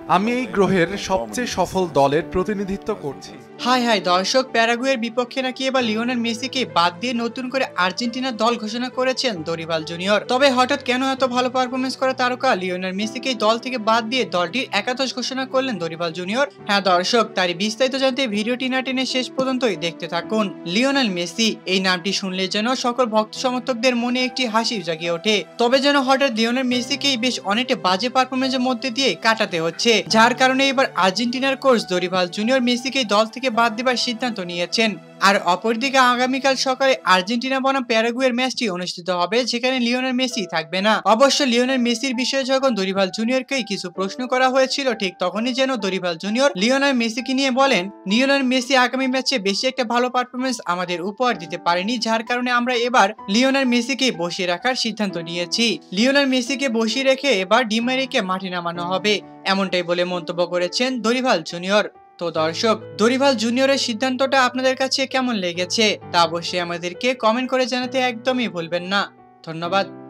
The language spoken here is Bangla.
আমি এই গ্রহের সবচেয়ে সফল দলের প্রতিনিধিত্ব করছি। হাই হাই দর্শক, প্যারাগুয়ের বিপক্ষে নাকি এবার লিওনেল মেসিকে বাদ দিয়ে নতুন করে আর্জেন্টিনার দল ঘোষণা করেছেন দরিভাল জুনিয়র। তবে হঠাৎ কেন এত ভালো পারফরমেন্স করা তারকা লিওনেল মেসিকে দল থেকে বাদ দিয়ে দলটির একাদশ ঘোষণা করলেন দরিভাল জুনিয়র? হ্যাঁ দর্শক, তারই বিস্তারিত জানতে ভিডিওটি না টেনে শেষ পর্যন্তই দেখতে থাকুন। লিওনেল মেসি এই নামটি শুনলে যেন সকল ভক্ত সমর্থকদের মনে একটি হাসি জাগিয়ে ওঠে। তবে যেন হঠাৎ লিওনেল মেসিকেই বেশ অনেকটা বাজে পারফরমেন্সের মধ্যে দিয়ে কাটাতে হচ্ছে, যার কারণে এবার আর্জেন্টিনার কোচ দরিভাল জুনিয়র মেসিকে দল থেকে বাদ দেবার সিদ্ধান্ত নিয়েছেন। আর অপরদিকে আগামীকাল সকালে আর্জেন্টিনা বনাম প্যারাগুয়ের ম্যাচটি অনুষ্ঠিত হবে, যেখানে লিওনেল মেসি থাকবে না। অবশ্য লিওনেল মেসির বিষয়ে যখন দরিভাল জুনিয়রকেই কিছু প্রশ্ন করা হয়েছিল, ঠিক তখনই যেন দরিভাল জুনিয়র লিওনেল মেসিকে নিয়ে বলেন, লিওনেল মেসি আগামী ম্যাচে বেশি একটা ভালো পারফরমেন্স আমাদের উপহার দিতে পারেনি, যার কারণে আমরা এবার লিওনেল মেসিকে বসিয়ে রাখার সিদ্ধান্ত নিয়েছি। লিওনেল মেসিকে বসিয়ে রেখে এবার ডি মারিয়াকে মাঠে নামানো হবে, এমনটাই বলে মন্তব্য করেছেন দরিভাল জুনিয়র। তো দর্শক, দরিভাল জুনিয়রের সিদ্ধান্তটা আপনাদের কাছে কেমন লেগেছে তা অবশ্যই আমাদেরকে কমেন্ট করে জানাতে একদমই ভুলবেন না। ধন্যবাদ।